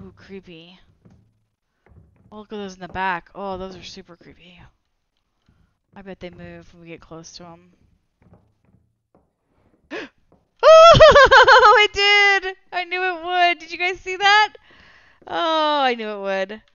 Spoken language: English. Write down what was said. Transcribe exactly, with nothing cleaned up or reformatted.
Ooh, creepy. Oh, look at those in the back. Oh, those are super creepy. I bet they move when we get close to them. Oh, it did! I knew it would. Did you guys see that? Oh, I knew it would.